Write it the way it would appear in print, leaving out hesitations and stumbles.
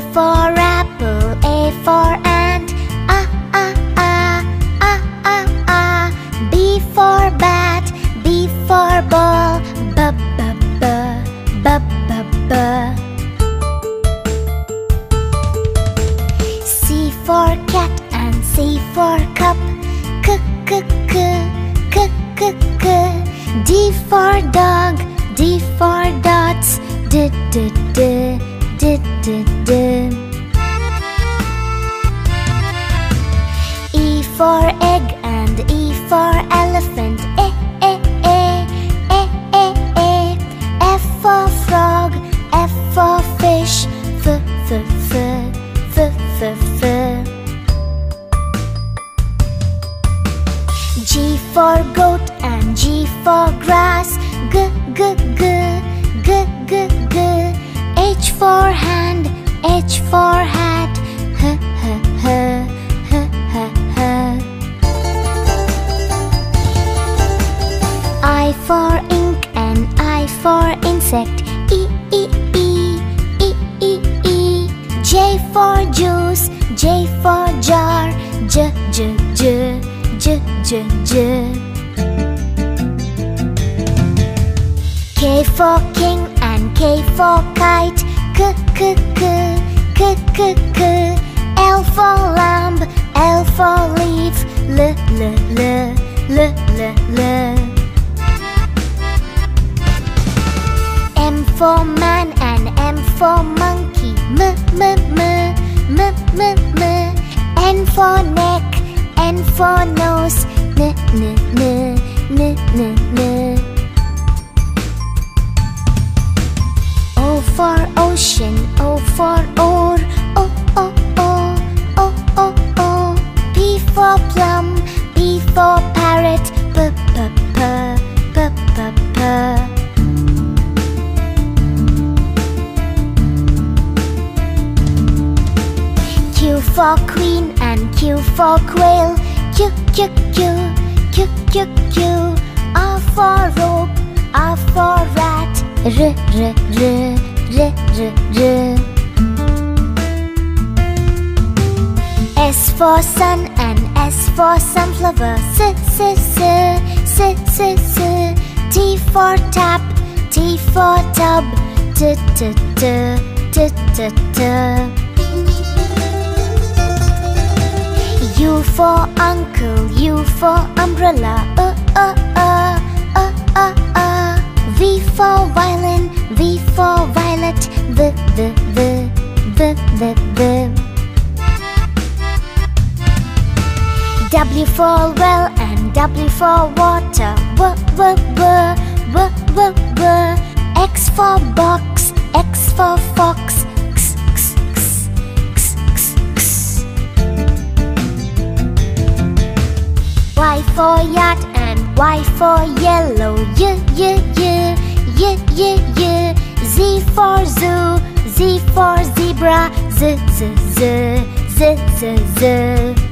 for apple, A for ant, B for bat, B for ball, B. C for cat and C for cup, K. D for dog, D for dots, D. E for egg and E for elephant, E. F for frog, F for fish, F. G for goat and G for grass, G. H for hand, H for hat, H. I for ink and I for insect, E. J for juice, J for jar, J. K for king and K for kite, K. L for lamb, L for leaf, L. M for man and M for monkey, M. N for neck, N for nose, N. O for ocean, O for oar, O. P for plum, P for parrot, P. Q for queen and Q for quail, Q. R for rope, R for rat, R. S for sun and S for sunflower, S. T for tap, T for tub, T. U for uncle, U for umbrella, V for violin, V for violet, V. W for well and W for water, W. X for box, X for fox, X. Y for yacht and Y for yellow, Y. Z for zoo, Z for zebra, Z.